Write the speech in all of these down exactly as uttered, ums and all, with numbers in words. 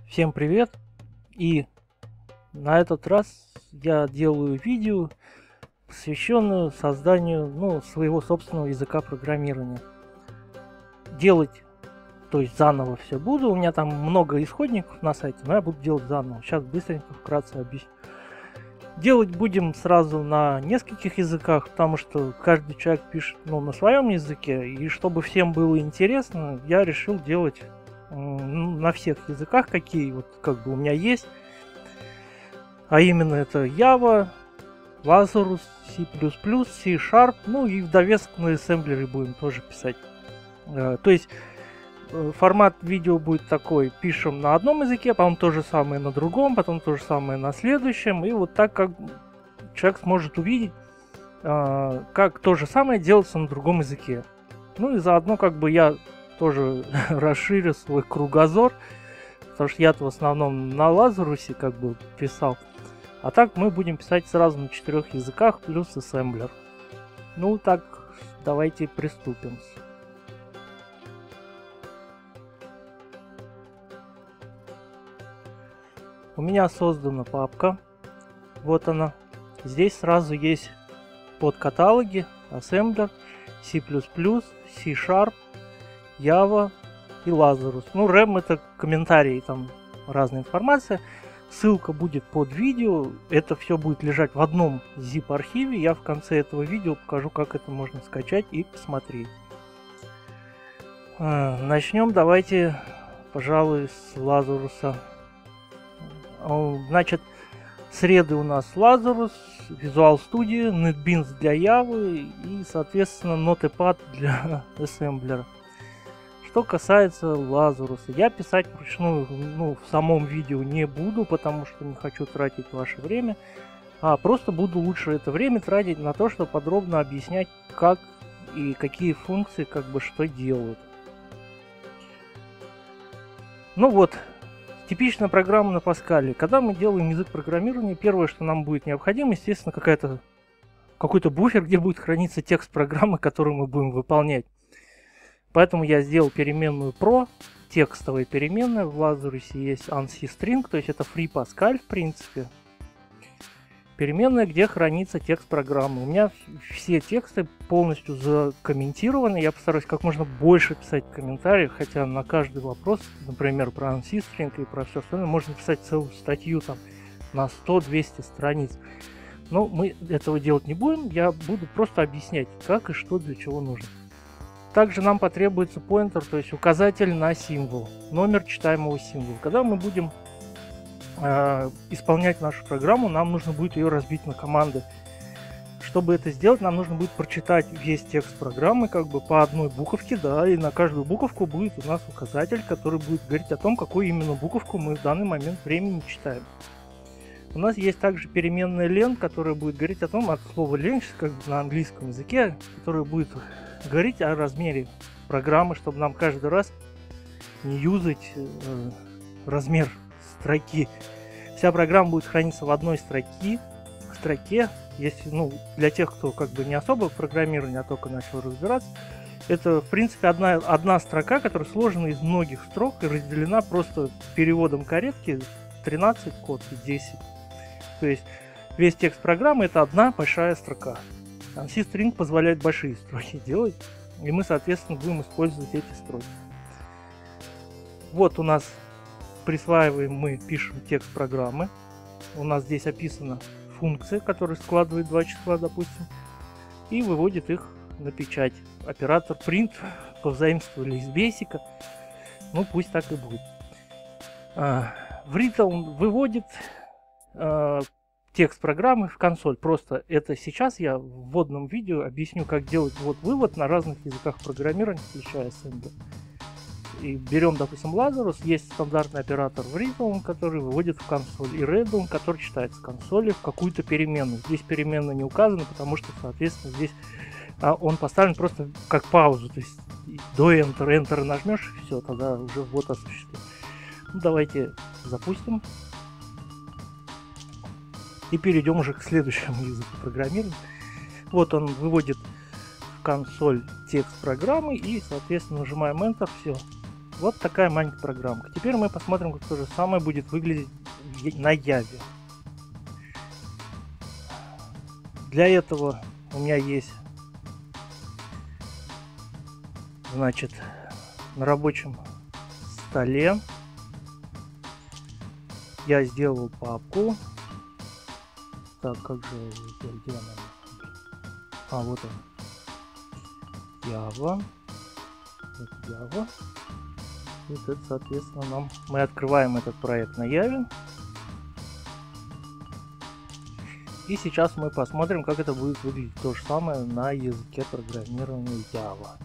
Всем привет! И на этот раз я делаю видео, посвященное созданию ну, своего собственного языка программирования. Делать, то есть заново все буду. У меня там много исходников на сайте, но я буду делать заново. Сейчас быстренько вкратце объясню. Делать будем сразу на нескольких языках, потому что каждый человек пишет ну, на своем языке. И чтобы всем было интересно, я решил делать на всех языках, какие вот как бы у меня есть, а именно это Java, Lazarus, C++, C-Sharp, ну и в довесок на ассемблере будем тоже писать. То есть формат видео будет такой: пишем на одном языке, потом то же самое на другом, потом то же самое на следующем, и вот так как человек сможет увидеть, как то же самое делается на другом языке. Ну и заодно как бы я тоже расширю свой кругозор, потому что я-то в основном на Лазарусе как бы писал, а так мы будем писать сразу на четырех языках плюс ассемблер. Ну так, давайте приступим. У меня создана папка, вот она. Здесь сразу есть подкаталоги, ассемблер, C++, C-Sharp, Java и Lazarus. Ну, RAM это комментарии, там разная информация. Ссылка будет под видео. Это все будет лежать в одном zip архиве. Я в конце этого видео покажу, как это можно скачать и посмотреть. Начнем давайте, пожалуй, с Lazarus. Значит, среды у нас Lazarus, Visual Studio, NetBeans для Java и, соответственно, Notepad для ассемблера. Что касается Lazarus, я писать вручную ну, в самом видео не буду, потому что не хочу тратить ваше время, а просто буду лучше это время тратить на то, чтобы подробно объяснять, как и какие функции как бы что делают. Ну вот, типичная программа на Паскале. Когда мы делаем язык программирования, первое, что нам будет необходимо, естественно, какая-то какой-то буфер, где будет храниться текст программы, которую мы будем выполнять. Поэтому я сделал переменную pro, текстовая переменная. В Lazarus есть ANSI-string, то есть это free Pascal, в принципе. Переменная, где хранится текст программы. У меня все тексты полностью закомментированы. Я постараюсь как можно больше писать комментариев, хотя на каждый вопрос, например, про ANSI-string и про все остальное, можно писать целую статью там на сто-двести страниц. Но мы этого делать не будем. Я буду просто объяснять, как и что для чего нужно. Также нам потребуется pointer, то есть указатель на символ, номер читаемого символа. Когда мы будем э, исполнять нашу программу, нам нужно будет ее разбить на команды. Чтобы это сделать, нам нужно будет прочитать весь текст программы как бы по одной буковке, да, и на каждую буковку будет у нас указатель, который будет говорить о том, какую именно буковку мы в данный момент времени читаем. У нас есть также переменная len, которая будет говорить о том, от слова len, как бы на английском языке, которая будет говорить о размере программы, чтобы нам каждый раз не юзать э, размер строки. Вся программа будет храниться в одной строке. строке. Если, ну, для тех, кто как бы не особо в программировании, а только начал разбираться, это в принципе одна, одна строка, которая сложена из многих строк и разделена просто переводом каретки тринадцать код и десять. То есть весь текст программы это одна большая строка. ANSI-string позволяет большие строки делать, и мы, соответственно, будем использовать эти строки. Вот у нас присваиваем, мы пишем текст программы. У нас здесь описана функция, которая складывает два числа, допустим, и выводит их на печать. Оператор print повзаимствовали из Basic. Ну, пусть так и будет. В read он выводит текст программы в консоль. Просто это сейчас я в вводном видео объясню, как делать ввод-вывод на разных языках программирования, включая ассемблер. И берем, допустим, Lazarus, есть стандартный оператор в read, который выводит в консоль, и read, который читает с консоли в какую-то переменную. Здесь переменная не указана, потому что, соответственно, здесь а, он поставлен просто как паузу. То есть до Enter, Enter нажмешь, и все, тогда уже ввод осуществим. Ну, давайте запустим. И перейдем уже к следующему языку программирования. Вот он выводит в консоль текст программы и, соответственно, нажимаем Enter, все. Вот такая маленькая программка. Теперь мы посмотрим, как то же самое будет выглядеть на Яве. Для этого у меня есть, значит, на рабочем столе я сделал папку. Так, как же, где она? А, вот он. Java. Это Java. Вот это, соответственно, нам... Мы открываем этот проект на Яве. И сейчас мы посмотрим, как это будет выглядеть то же самое на языке программирования Java.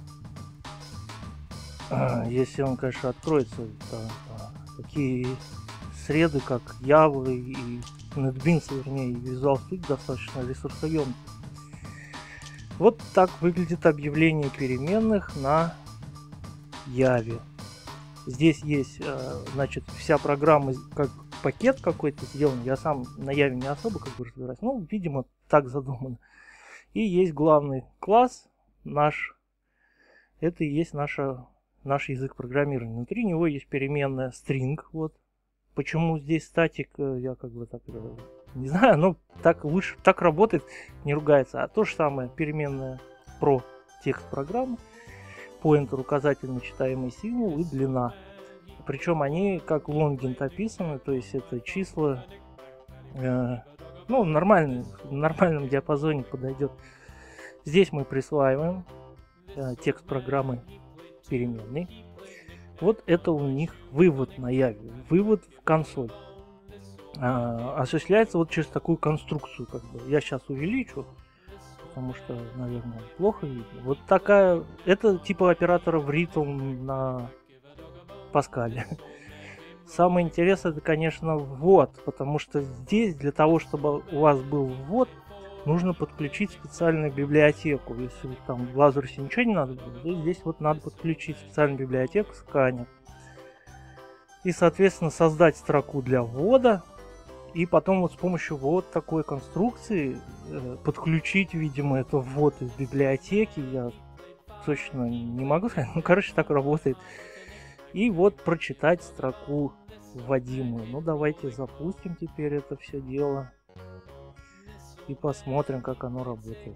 Если он, конечно, откроется, то, то такие среды, как Java и NetBeans, вернее, и Visual Studio достаточно ресурсоемкие. Вот так выглядит объявление переменных на Яве. Здесь есть, значит, вся программа как пакет какой-то сделан. Я сам на Яве не особо как бы разбираюсь, но, видимо, так задумано. И есть главный класс наш. Это и есть наша, наш язык программирования. Внутри него есть переменная string. Вот. Почему здесь статик, я как бы так не знаю, но так лучше, так работает, не ругается. А то же самое переменная про текст программы, pointer, указательный читаемый символ и длина. Причем они как лонгинт описаны, то есть это числа, э, ну, нормальный, в нормальном диапазоне подойдет. Здесь мы присваиваем э, текст программы переменной. Вот это у них вывод на Яве, вывод в консоль. А, осуществляется вот через такую конструкцию. Как бы. Я сейчас увеличу, потому что, наверное, плохо видно. Вот такая, это типа оператора в ритм на Паскале. Самое интересное, это, конечно, ввод, потому что здесь для того, чтобы у вас был ввод, нужно подключить специальную библиотеку. Если там в Лазарусе ничего не надо будет, то здесь вот надо подключить специальную библиотеку, сканер. И, соответственно, создать строку для ввода. И потом вот с помощью вот такой конструкции э, подключить, видимо, это ввод из библиотеки. Я точно не могу сказать. Ну, короче, так работает. И вот прочитать строку вводимую. Ну, давайте запустим теперь это все дело. И посмотрим, как оно работает.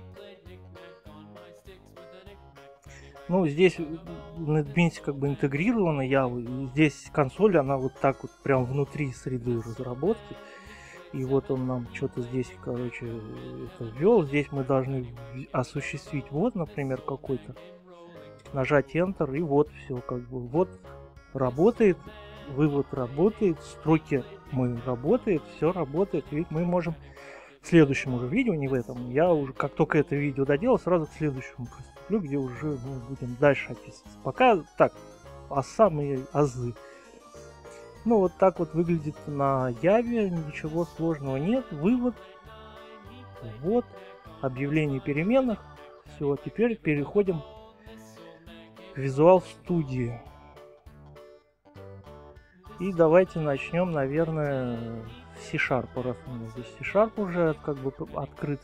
Ну, здесь в NetBeans как бы интегрирована Java, и здесь консоль, она вот так вот прям внутри среды разработки. И вот он нам что-то здесь, короче, это ввел. Здесь мы должны осуществить ввод, например, какой-то. Нажать Enter, и вот все, как бы, вот работает, вывод работает, строки мы работает, все работает, и мы можем в следующем уже видео, не в этом, я уже, как только это видео доделал, сразу к следующему приступлю, где уже мы будем дальше описывать. Пока так, а самые азы. Ну, вот так вот выглядит на Яве, ничего сложного нет, вывод, вот, объявление переменных, все, теперь переходим к Visual Studio. И давайте начнем, наверное, с C-Sharp, раз у меня здесь C-Sharp уже как бы открыт.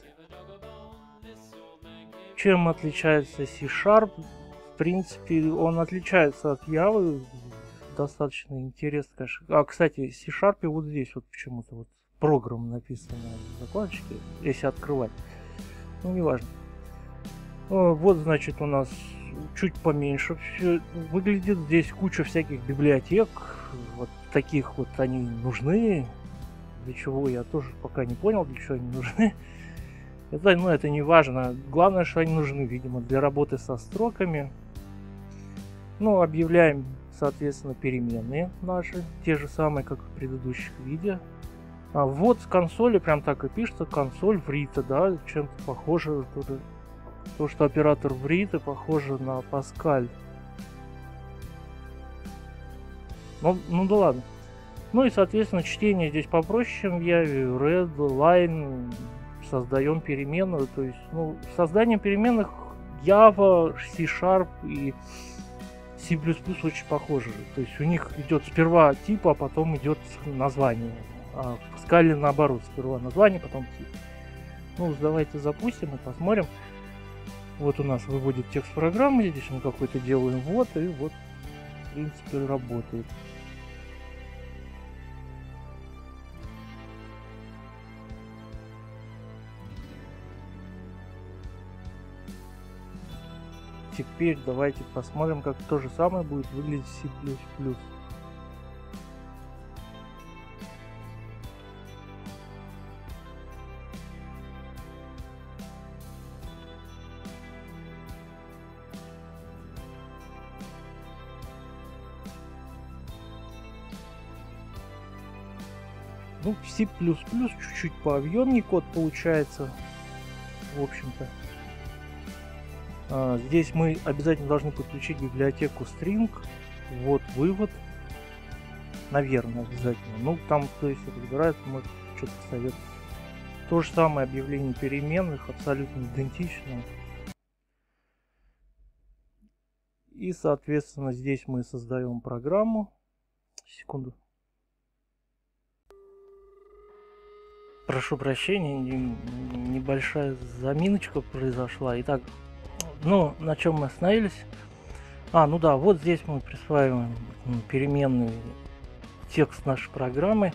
Чем отличается C-Sharp? В принципе, он отличается от Java. Достаточно интересно, конечно. А, кстати, в C-Sharp вот здесь вот почему-то вот программ написано на закладочке, если открывать. Ну, неважно. Вот, значит, у нас чуть поменьше все выглядит. Здесь куча всяких библиотек. Вот таких вот они нужны. Для чего я тоже пока не понял, для чего они нужны. Это, ну, это не важно. Главное, что они нужны, видимо, для работы со строками. Ну, объявляем, соответственно, переменные наши. Те же самые, как в предыдущих видео. А вот с консоли прям так и пишется. Консоль Врита, да, чем-то похоже. Тоже, то, что оператор Врита похоже на Паскаль. Ну, ну да ладно. Ну и, соответственно, чтение здесь попроще, чем в Java. Red, line, создаем переменную. То есть, ну, создание переменных Java, C-Sharp и C++ очень похожи. То есть у них идет сперва тип, а потом идет название. А в Паскале наоборот, сперва название, потом тип. Ну, давайте запустим и посмотрим. Вот у нас выводит текст программы, здесь мы какой-то делаем ввод, и вот принципе работает. Теперь давайте посмотрим, как то же самое будет выглядеть в C++. Ну, в C++ чуть-чуть пообъемнее код получается, в общем-то. А, здесь мы обязательно должны подключить библиотеку string, вот вывод, наверное, обязательно. Ну, там, то есть, разбирается, может, что-то посоветовать. То же самое объявление переменных, абсолютно идентично. И, соответственно, здесь мы создаем программу. Секунду. Прошу прощения, небольшая заминочка произошла. Итак, ну, на чем мы остановились? А, ну да, вот здесь мы присваиваем переменную текст нашей программы.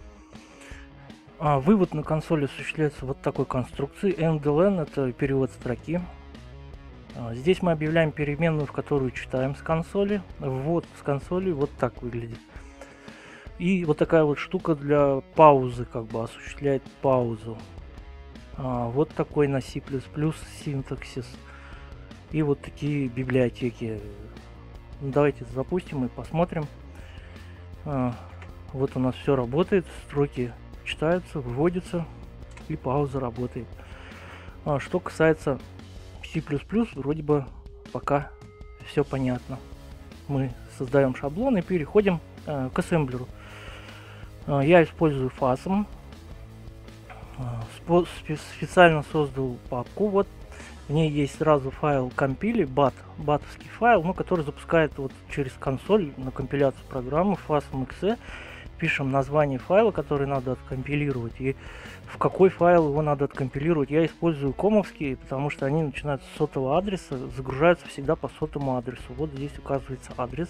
А, вывод на консоли осуществляется вот такой конструкции. эм ди эл эн это перевод строки. А, здесь мы объявляем переменную, в которую читаем с консоли. Ввод с консоли вот так выглядит. И вот такая вот штука для паузы, как бы осуществляет паузу. А, вот такой на C++ синтаксис. И вот такие библиотеки. Ну, давайте запустим и посмотрим. А, вот у нас все работает. Строки читаются, выводятся. И пауза работает. А, что касается C++, вроде бы пока все понятно. Мы создаем шаблон и переходим а, к ассемблеру. Я использую фасм. Специально создал папку. Вот в ней есть сразу файл компили, бат, батовский файл, ну, который запускает вот через консоль на компиляцию программы fasm.exe. Пишем название файла, который надо откомпилировать, и в какой файл его надо откомпилировать. Я использую комовские, потому что они начинаются с сотового адреса, загружаются всегда по сотому адресу. Вот здесь указывается адрес.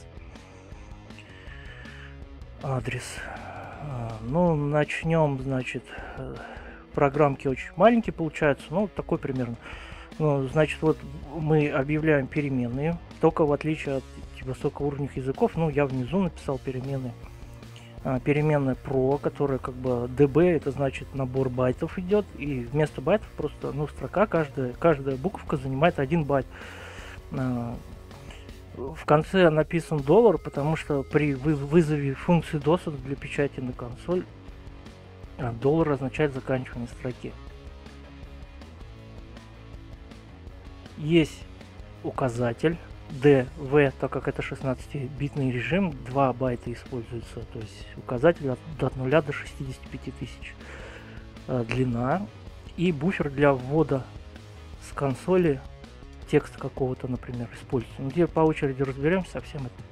Адрес. Ну, начнем, значит, программки очень маленькие получаются, ну, такой примерно. Ну, значит, вот мы объявляем переменные, только в отличие от высокоуровневых языков, ну, я внизу написал переменные. А, переменная pro, которая как бы db, это значит набор байтов идет, и вместо байтов просто, ну, строка, каждая, каждая буковка занимает один байт. А, в конце написан доллар, потому что при вызове функции досок для печати на консоль доллар означает заканчивание строки. Есть указатель dv, так как это шестнадцатибитный режим, два байта используется, то есть указатель от, от нуля до шестидесяти пяти тысяч э, длина, и буфер для ввода с консоли текст какого-то, например, используется. Ну, где по очереди разберемся со всем этим.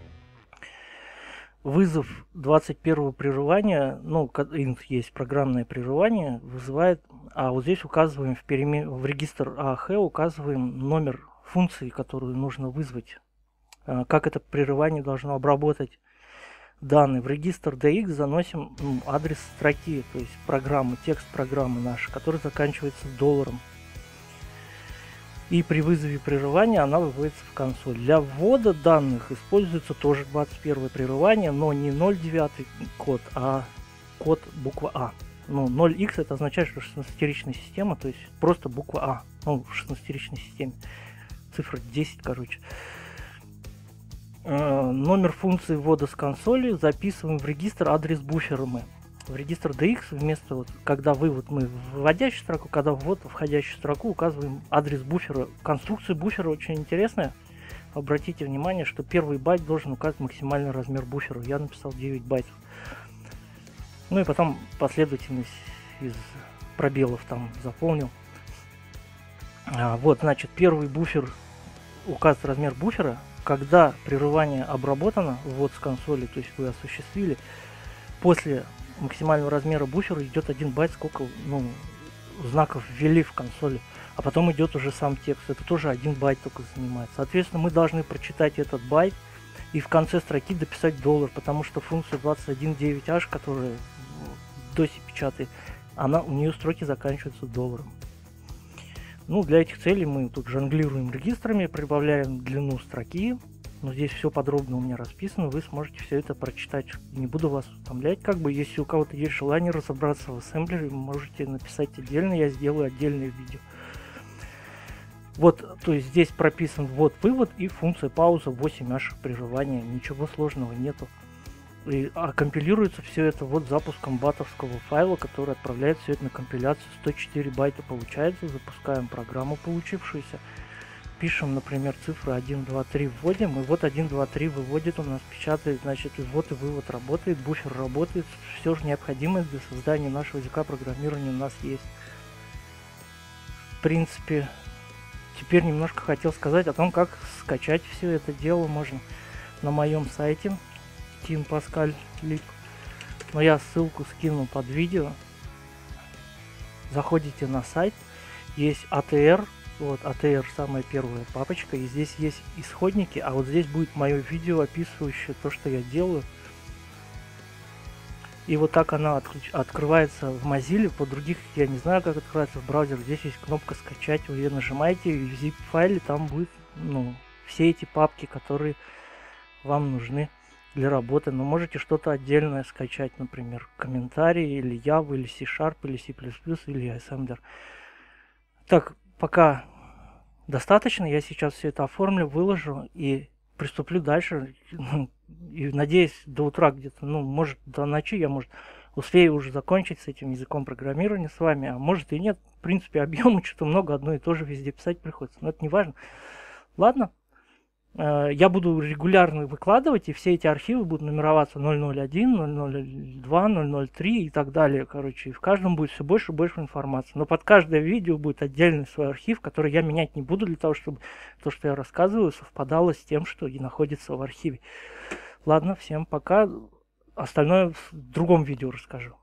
Вызов двадцать первого прерывания, ну, есть программное прерывание, вызывает, а вот здесь указываем в, перемен... в регистр а эй эйч, указываем номер функции, которую нужно вызвать, как это прерывание должно обработать данные. В регистр ди икс заносим ну, адрес строки, то есть программы, текст программы нашей, который заканчивается долларом. И при вызове прерывания она выводится в консоль. Для ввода данных используется тоже двадцать первое прерывание, но не ноль девять код, а код буква А. Ну, ноль икс это означает, что шестнадцатеричная система, то есть просто буква А. Ну, в шестнадцатеричной системе. Цифра десять, короче. Э, номер функции ввода с консоли записываем в регистр адрес буфера мы. В регистр ди икс вместо, вот, когда вывод мы в вводящую строку, когда ввод в входящую строку, указываем адрес буфера. Конструкция буфера очень интересная. Обратите внимание, что первый байт должен указывать максимальный размер буфера. Я написал девять байтов. Ну и потом последовательность из пробелов там заполнил. А, вот, значит, первый буфер указывает размер буфера. Когда прерывание обработано, ввод с консоли, то есть вы осуществили, после максимального размера буфера идет один байт, сколько ну, знаков ввели в консоли, а потом идет уже сам текст. Это тоже один байт только занимает. Соответственно, мы должны прочитать этот байт и в конце строки дописать доллар, потому что функция двадцать один девять аш, которая в досе печатает, она, у нее строки заканчиваются долларом. Ну, для этих целей мы тут жонглируем регистрами, прибавляем длину строки. Но здесь все подробно у меня расписано, вы сможете все это прочитать. Не буду вас утомлять, как бы, если у кого-то есть желание разобраться в ассемблере, можете написать отдельно, я сделаю отдельное видео. Вот, то есть здесь прописан ввод-вывод и функция пауза восемь аш прерывания, ничего сложного нету. И, а компилируется все это вот запуском батовского файла, который отправляет все это на компиляцию. сто четыре байта получается, запускаем программу получившуюся. Пишем, например, цифры один, два, три вводим, и вот один, два, три выводит у нас, печатает, значит, и ввод и вывод работает, буфер работает, все же необходимое для создания нашего языка программирования у нас есть. В принципе, теперь немножко хотел сказать о том, как скачать все это дело можно на моем сайте Team Pascal Lib. Но я ссылку скину под видео. Заходите на сайт, есть эй ти ар. Вот, эй ти ар самая первая папочка, и здесь есть исходники, а вот здесь будет мое видео, описывающее то, что я делаю. И вот так она отключ... открывается в Mozilla, по других я не знаю, как открывается в браузер. Здесь есть кнопка скачать, вы ее нажимаете, и в zip-файле там будет, ну, все эти папки, которые вам нужны для работы. Но можете что-то отдельное скачать, например, комментарии, или Java, или C-Sharp, или C++, или Assembler. Так, пока достаточно, я сейчас все это оформлю, выложу и приступлю дальше. И надеюсь, до утра где-то, ну, может, до ночи я, может, успею уже закончить с этим языком программирования с вами, а может и нет. В принципе, объема что-то много, одно и то же везде писать приходится, но это не важно. Ладно. Я буду регулярно выкладывать, и все эти архивы будут нумероваться ноль ноль один, ноль ноль два, ноль ноль три и так далее. Короче, и в каждом будет все больше и больше информации. Но под каждое видео будет отдельный свой архив, который я менять не буду, для того, чтобы то, что я рассказываю, совпадало с тем, что и находится в архиве. Ладно, всем пока. Остальное в другом видео расскажу.